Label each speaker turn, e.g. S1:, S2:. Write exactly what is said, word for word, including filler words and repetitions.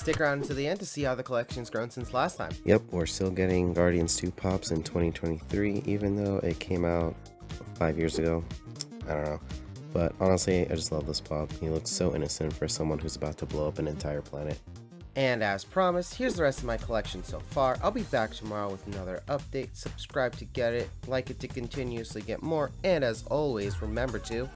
S1: Stick around to the end to see how the collection's grown since last time.
S2: Yep, we're still getting Guardians two pops in twenty twenty-three, even though it came out five years ago. I don't know. But honestly, I just love this pop. He looks so innocent for someone who's about to blow up an entire planet.
S1: And as promised, here's the rest of my collection so far. I'll be back tomorrow with another update. Subscribe to get it, like it to continuously get more, and as always, remember to